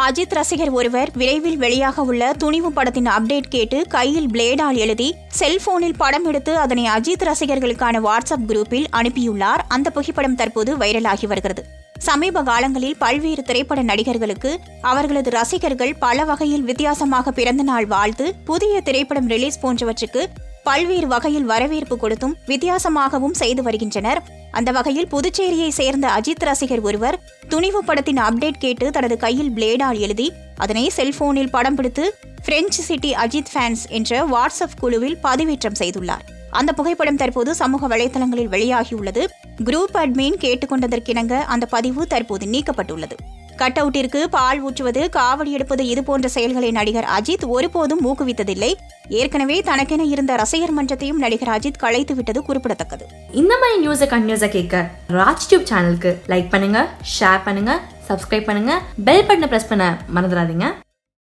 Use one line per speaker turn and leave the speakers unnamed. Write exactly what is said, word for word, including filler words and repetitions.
அஜித் ரசிகர் ஒருவர் விரைவில் வெளியாக உள்ள துணிவு படத்தின் அப்டேட் கேட்டு கையில் பிளேடால் எழுதி செல்போனில் படம் எடுத்து அதனை அஜித் ரசிகர்களுக்கான வாட்ஸ்அப் குரூப்பில் அனுப்பியுள்ளார். அந்த புகைப்படம் தற்போது வைரலாகி வருகிறது. சமீப காலங்களில் பல்வேறு திரைப்பட நடிகர்களுக்கு அவர்களது ரசிகர்கள் பல வகையில் வித்தியாசமாக பிறந்த நாள் வாழ்த்து, புதிய திரைப்படம் ரிலீஸ் போன்றவற்றுக்கு பல்வேறு வகையில் வரவேற்பு கொடுத்தும் வித்தியாசமாகவும் செய்து வருகின்றனர். அந்த வகையில் புதுச்சேரியை சேர்ந்த அஜித் ரசிகர் ஒருவர் துணிவு படத்தின் அப்டேட் கேட்டு தனது கையில் பிளேடால் எழுதி அதனை செல்போனில் படம் பிடித்து பிரெஞ்சு சிட்டி அஜித் ஃபேன்ஸ் என்ற வாட்ஸ்அப் குழுவில் பதிவேற்றம் செய்துள்ளார். அந்த புகைப்படம் தற்போது சமூக வலைதளங்களில் வெளியாகியுள்ளது. குரூப் அட்மின் கேட்டுக்கொண்டதற்கிணங்க அந்த பதிவு தற்போது நீக்கப்பட்டுள்ளது. கட் அவுட்டிற்கு பால் ஊற்றுவது, காவடி எடுப்பது இதுபோன்ற செயல்களை நடிகர் அஜித் ஒருபோதும் ஊக்குவித்ததில்லை. ஏற்கனவே தனக்கென இருந்த ரசிகர் மன்றத்தையும் நடிகர் அஜித் கலைத்து விட்டது குறிப்பிடத்தக்கது.
இந்த மாதிரி நியூஸை கண்டினியூஸா கேட்க ராஜ் டியூப் சேனலுக்கு லைக் பண்ணுங்க, ஷேர் பண்ணுங்க, சப்ஸ்கிரைப் பண்ணுங்க, பெல் பட்டனை பிரஸ் பண்ண மறந்துடாதீங்க.